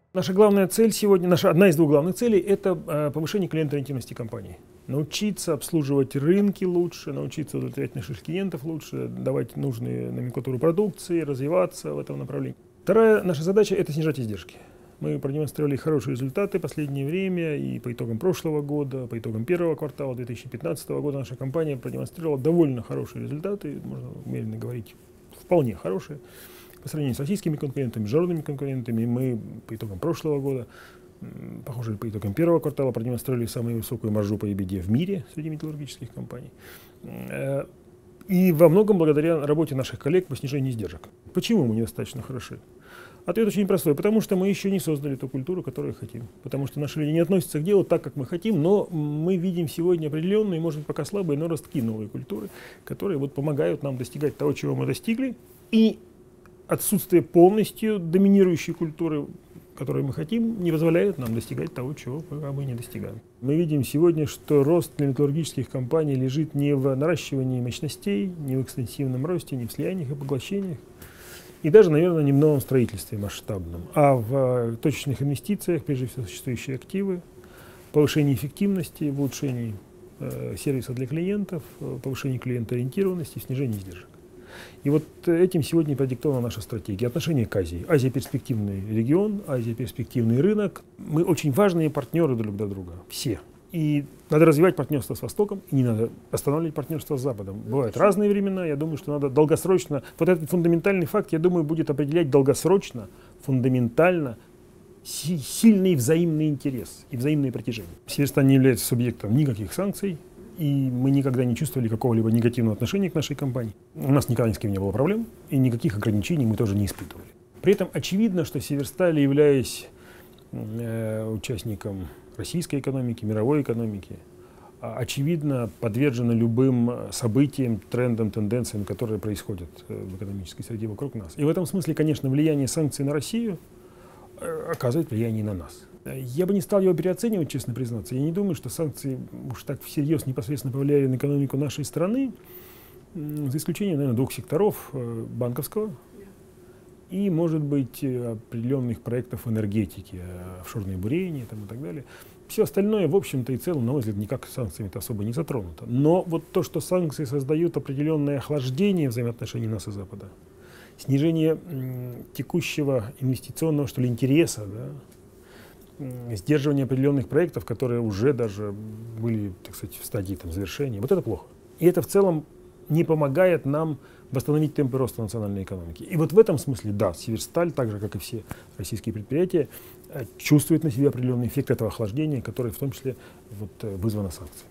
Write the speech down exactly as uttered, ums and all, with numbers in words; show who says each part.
Speaker 1: Наша главная цель сегодня, наша одна из двух главных целей – это повышение клиентоориентированности компании. Научиться обслуживать рынки лучше, научиться удовлетворять наших клиентов лучше, давать нужные номенклатуру продукции, развиваться в этом направлении. Вторая наша задача – это снижать издержки. Мы продемонстрировали хорошие результаты в последнее время, и по итогам прошлого года, по итогам первого квартала две тысячи пятнадцатого года наша компания продемонстрировала довольно хорошие результаты, можно умеренно говорить, вполне хорошие. По сравнению с российскими конкурентами, международными конкурентами, мы по итогам прошлого года, похоже, по итогам первого квартала продемонстрировали самую высокую маржу по EBITDA в мире среди металлургических компаний. И во многом благодаря работе наших коллег по снижению издержек. Почему мы недостаточно хороши? Ответ очень простой. Потому что мы еще не создали ту культуру, которую хотим. Потому что наши люди не относятся к делу так, как мы хотим, но мы видим сегодня определенные, может быть, пока слабые, но ростки новой культуры, которые вот помогают нам достигать того, чего мы достигли. И отсутствие полностью доминирующей культуры, которую мы хотим, не позволяет нам достигать того, чего мы не достигаем. Мы видим сегодня, что рост для металлургических компаний лежит не в наращивании мощностей, не в экстенсивном росте, не в слияниях и поглощениях, и даже, наверное, не в новом строительстве масштабном, а в точечных инвестициях, прежде всего, существующие активы, повышении эффективности, в улучшении э, сервиса для клиентов, повышении клиентоориентированности, снижении издержек. И вот этим сегодня продиктована наша стратегия. Отношение к Азии. Азия – перспективный регион, Азия – перспективный рынок. Мы очень важные партнеры друг для друга, все. И надо развивать партнерство с Востоком, и не надо останавливать партнерство с Западом. Бывают разные времена, я думаю, что надо долгосрочно, вот этот фундаментальный факт, я думаю, будет определять долгосрочно, фундаментально си сильный взаимный интерес и взаимное притяжение. Северсталь не является субъектом никаких санкций, и мы никогда не чувствовали какого-либо негативного отношения к нашей компании. У нас никогда ни с кем не было проблем, и никаких ограничений мы тоже не испытывали. При этом очевидно, что Северсталь, являясь э, участником российской экономики, мировой экономики, очевидно, подвержена любым событиям, трендам, тенденциям, которые происходят в экономической среде вокруг нас. И в этом смысле, конечно, влияние санкций на Россию оказывает влияние на нас. Я бы не стал его переоценивать, честно признаться. Я не думаю, что санкции уж так всерьез непосредственно повлияли на экономику нашей страны, за исключением, наверное, двух секторов: банковского и, может быть, определенных проектов энергетики, офшорные бурения там, и так далее. Все остальное, в общем-то и целом, на мой взгляд, никак санкциями-то особо не затронуто. Но вот то, что санкции создают определенное охлаждение взаимоотношений нас и Запада, снижение текущего инвестиционного, что ли, интереса, да, сдерживание определенных проектов, которые уже даже были, так сказать, в стадии там, завершения, вот это плохо. И это в целом не помогает нам восстановить темпы роста национальной экономики. И вот в этом смысле, да, Северсталь, так же, как и все российские предприятия, чувствует на себе определенный эффект этого охлаждения, который в том числе вот, вызвано санкциями.